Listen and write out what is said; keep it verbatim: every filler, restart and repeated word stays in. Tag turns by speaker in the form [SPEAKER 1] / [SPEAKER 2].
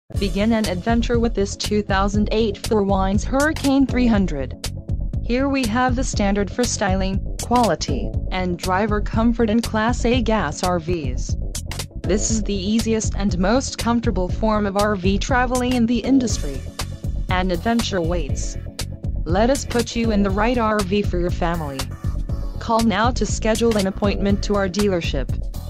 [SPEAKER 1] Begin an adventure with this two thousand eight Fourwinds Hurricane three hundred. Here we have the standard for styling, quality, and driver comfort in Class A gas R Vs. This is the easiest and most comfortable form of R V traveling in the industry. An adventure waits. Let us put you in the right R V for your family. Call now to schedule an appointment to our dealership.